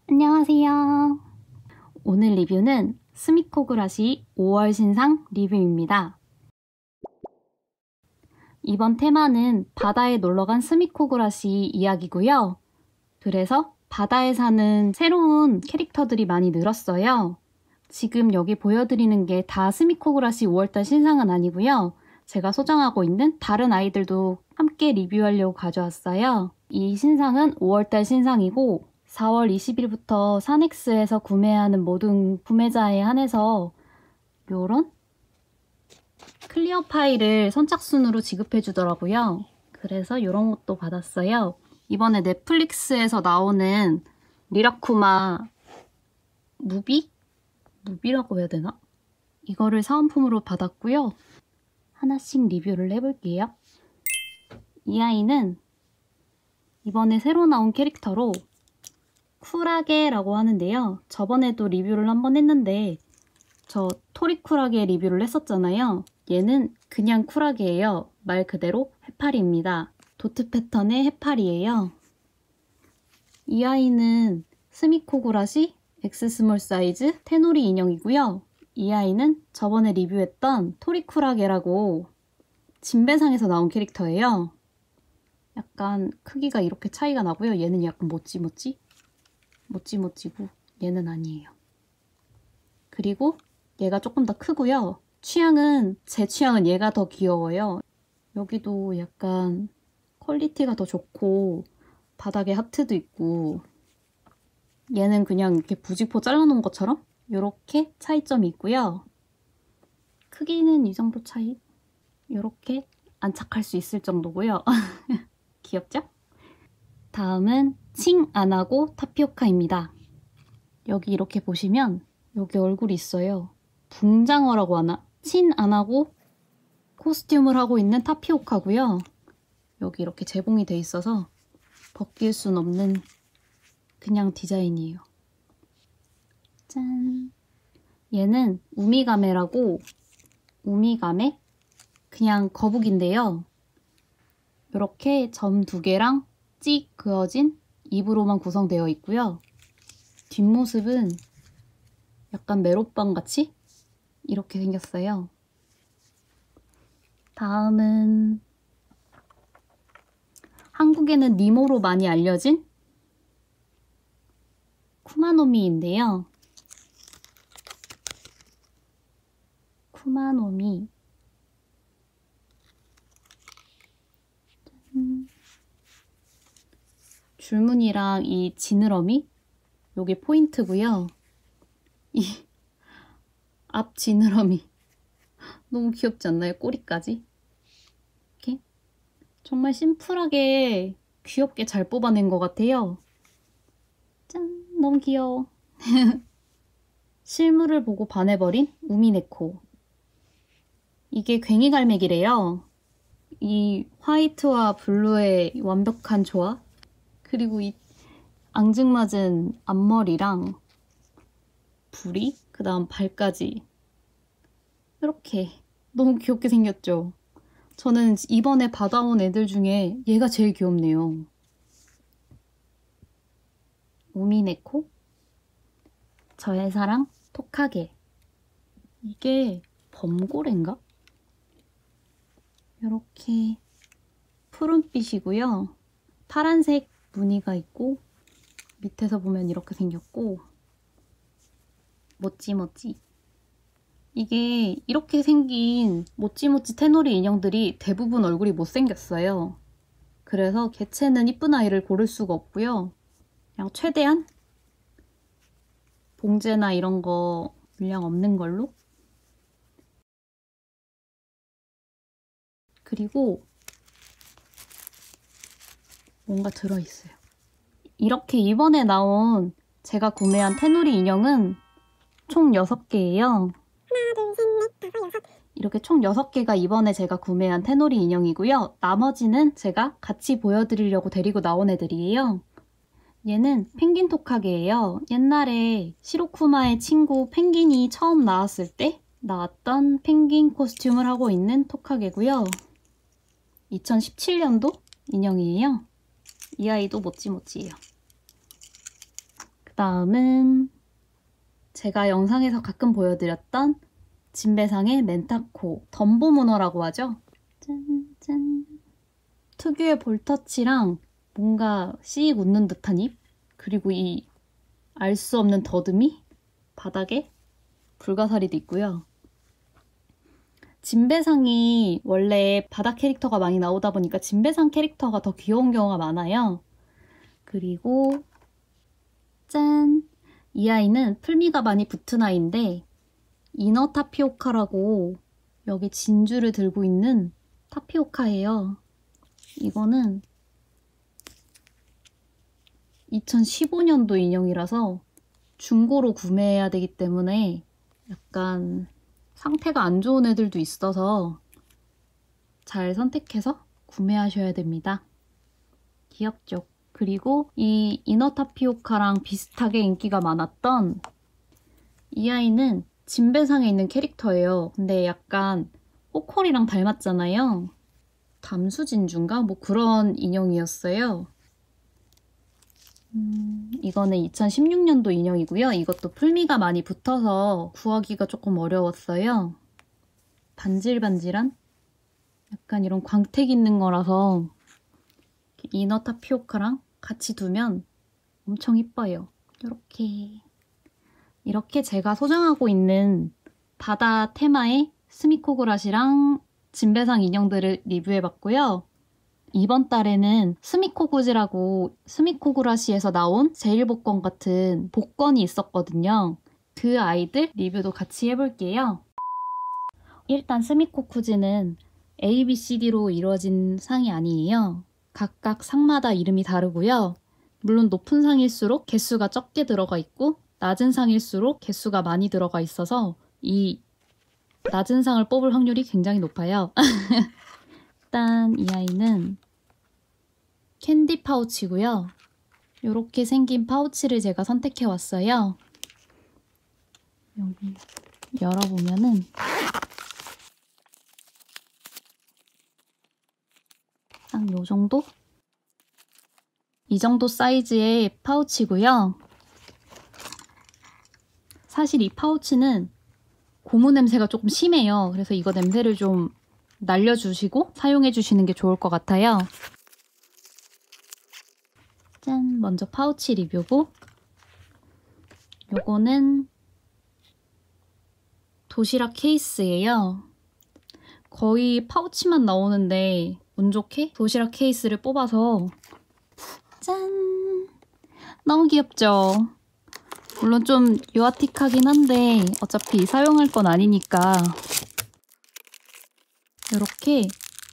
안녕하세요. 오늘 리뷰는 스미코그라시 5월 신상 리뷰입니다. 이번 테마는 바다에 놀러간 스미코그라시 이야기고요. 그래서 바다에 사는 새로운 캐릭터들이 많이 늘었어요. 지금 여기 보여드리는 게 다 스미코그라시 5월달 신상은 아니고요. 제가 소장하고 있는 다른 아이들도 함께 리뷰하려고 가져왔어요. 이 신상은 5월달 신상이고 4월 20일부터 사넥스에서 구매하는 모든 구매자에 한해서 이런 클리어 파일을 선착순으로 지급해 주더라고요. 그래서 이런 것도 받았어요. 이번에 넷플릭스에서 나오는 리라쿠마 무비라고 해야 되나? 이거를 사은품으로 받았고요. 하나씩 리뷰를 해볼게요. 이 아이는 이번에 새로 나온 캐릭터로 쿨하게라고 하는데요. 저번에도 리뷰를 한번 했는데 저 토리쿨하게 리뷰를 했었잖아요. 얘는 그냥 쿨하게예요. 말 그대로 해파리입니다. 도트 패턴의 해파리예요. 이 아이는 스미코그라시 X 스몰 사이즈 테노리 인형이고요. 이 아이는 저번에 리뷰했던 토리쿨하게라고 진배상에서 나온 캐릭터예요. 약간 크기가 이렇게 차이가 나고요. 얘는 약간 모찌고 얘는 아니에요. 그리고 얘가 조금 더 크고요. 제 취향은 얘가 더 귀여워요. 여기도 약간 퀄리티가 더 좋고 바닥에 하트도 있고 얘는 그냥 이렇게 부직포 잘라놓은 것처럼 이렇게 차이점이 있고요. 크기는 이 정도 차이? 이렇게 안착할 수 있을 정도고요. 귀엽죠? 다음은 칭 안하고 타피오카입니다. 여기 이렇게 보시면 여기 얼굴이 있어요. 붕장어라고 하나? 친 안하고 코스튬을 하고 있는 타피오카고요. 여기 이렇게 재봉이 돼 있어서 벗길 순 없는 그냥 디자인이에요. 짠! 얘는 우미가메라고 우미가메? 그냥 거북인데요. 이렇게 점 2개랑 찍 그어진 입으로만 구성되어 있고요. 뒷모습은 약간 메로빵 같이 이렇게 생겼어요. 다음은 한국에는 니모로 많이 알려진 쿠마노미인데요. 쿠마노미 줄무늬랑 이 지느러미 요게 포인트고요. 이 앞 지느러미 너무 귀엽지 않나요? 꼬리까지 이렇게 정말 심플하게 귀엽게 잘 뽑아낸 것 같아요. 짠! 너무 귀여워. 실물을 보고 반해버린 우미네코. 이게 괭이갈매기래요. 이 화이트와 블루의 완벽한 조화, 그리고 이 앙증맞은 앞머리랑 부리, 그 다음 발까지 이렇게 너무 귀엽게 생겼죠? 저는 이번에 받아온 애들 중에 얘가 제일 귀엽네요. 우미네코, 저의 사랑 토카게. 이게 범고래인가? 이렇게 푸른빛이고요. 파란색 무늬가 있고 밑에서 보면 이렇게 생겼고 모찌모찌. 이게 이렇게 생긴 모찌모찌 테노리 인형들이 대부분 얼굴이 못생겼어요. 그래서 개체는 이쁜 아이를 고를 수가 없고요. 그냥 최대한 봉제나 이런 거 물량 없는 걸로. 그리고 뭔가 들어있어요. 이렇게 이번에 나온 제가 구매한 테누리 인형은 총 6개예요. 하나, 둘, 셋, 넷, 다섯, 여섯. 이렇게 총 6개가 이번에 제가 구매한 테누리 인형이고요. 나머지는 제가 같이 보여드리려고 데리고 나온 애들이에요. 얘는 펭귄 토카게예요. 옛날에 시로쿠마의 친구 펭귄이 처음 나왔을 때 나왔던 펭귄 코스튬을 하고 있는 토카게고요. 2017년도 인형이에요. 이 아이도 모찌모찌예요. 그 다음은 제가 영상에서 가끔 보여드렸던 진배상의 멘타코 덤보 문어라고 하죠. 짠짠. 특유의 볼터치랑 뭔가 씩 웃는 듯한 입, 그리고 이 알 수 없는 더듬이, 바닥에 불가사리도 있고요. 진배상이 원래 바다 캐릭터가 많이 나오다 보니까 진배상 캐릭터가 더 귀여운 경우가 많아요. 그리고 짠! 이 아이는 풀미가 많이 붙은 아이인데 이너 타피오카라고 여기 진주를 들고 있는 타피오카예요. 이거는 2015년도 인형이라서 중고로 구매해야 되기 때문에 약간 상태가 안 좋은 애들도 있어서 잘 선택해서 구매하셔야 됩니다. 귀엽죠? 그리고 이 이너 타피오카랑 비슷하게 인기가 많았던 이 아이는 진배상에 있는 캐릭터예요. 근데 약간 호콜이랑 닮았잖아요. 담수진주인가? 뭐 그런 인형이었어요. 이거는 2016년도 인형이고요. 이것도 풀미가 많이 붙어서 구하기가 조금 어려웠어요. 반질반질한? 약간 이런 광택 있는 거라서 이너 타피오카랑 같이 두면 엄청 이뻐요. 이렇게 제가 소장하고 있는 바다 테마의 스미코그라시랑 진배상 인형들을 리뷰해봤고요. 이번 달에는 스미코구지라고 스미코구라시에서 나온 제일복권 같은 복권이 있었거든요. 그 아이들 리뷰도 같이 해볼게요. 일단 스미코구지는 A, B, C, D로 이루어진 상이 아니에요. 각각 상마다 이름이 다르고요. 물론 높은 상일수록 개수가 적게 들어가 있고 낮은 상일수록 개수가 많이 들어가 있어서 이 낮은 상을 뽑을 확률이 굉장히 높아요. 일단 이 아이는 캔디 파우치고요. 이렇게 생긴 파우치를 제가 선택해왔어요. 여기 열어보면은 딱 요 정도? 이 정도 사이즈의 파우치고요. 사실 이 파우치는 고무 냄새가 조금 심해요. 그래서 이거 냄새를 좀 날려주시고 사용해주시는 게 좋을 것 같아요. 짠! 먼저 파우치 리뷰고 요거는 도시락 케이스예요. 거의 파우치만 나오는데 운 좋게 도시락 케이스를 뽑아서 짠! 너무 귀엽죠? 물론 좀 유아틱하긴 한데 어차피 사용할 건 아니니까 이렇게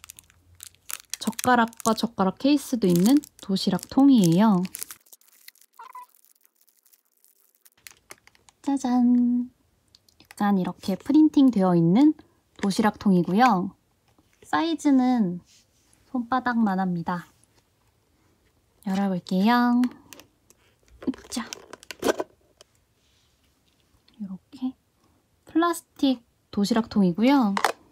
젓가락과 젓가락 케이스도 있는 도시락 통이에요. 짜잔! 약간 이렇게 프린팅 되어 있는 도시락 통이고요. 사이즈는 손바닥만 합니다. 열어볼게요. 자, 이렇게 플라스틱 도시락 통이고요.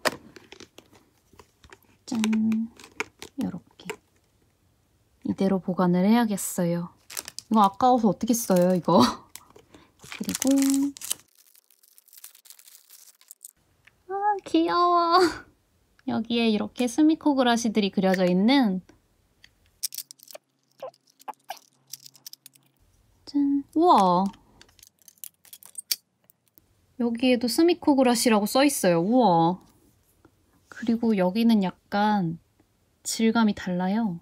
짠! 이렇게 이대로 보관을 해야겠어요. 이거 아까워서 어떻게 써요, 이거? 그리고 아, 귀여워. 여기에 이렇게 스미코그라시들이 그려져 있는 짠! 우와! 여기에도 스미코그라시라고 써있어요. 우와! 그리고 여기는 약간 질감이 달라요.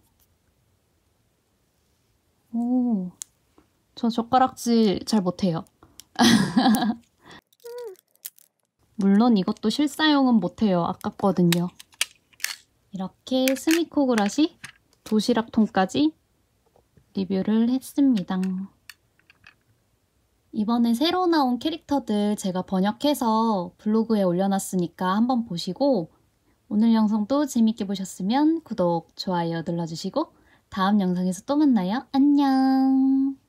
오, 저 젓가락질 잘 못해요. 물론 이것도 실사용은 못해요. 아깝거든요. 이렇게 스미코그라시 도시락통까지 리뷰를 했습니다. 이번에 새로 나온 캐릭터들 제가 번역해서 블로그에 올려놨으니까 한번 보시고 오늘 영상도 재밌게 보셨으면 구독, 좋아요 눌러주시고 다음 영상에서 또 만나요. 안녕!